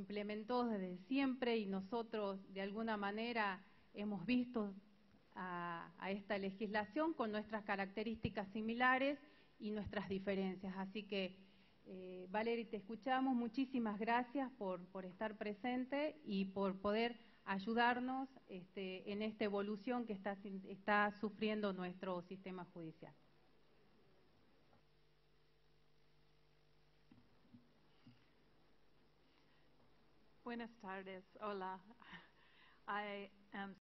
implementó desde siempre y nosotros de alguna manera hemos visto a esta legislación con nuestras características similares y nuestras diferencias. Así que, Valery, te escuchamos. Muchísimas gracias por estar presente y por poder ayudarnos en esta evolución que está sufriendo nuestro sistema judicial. Buenas tardes. Hola. I am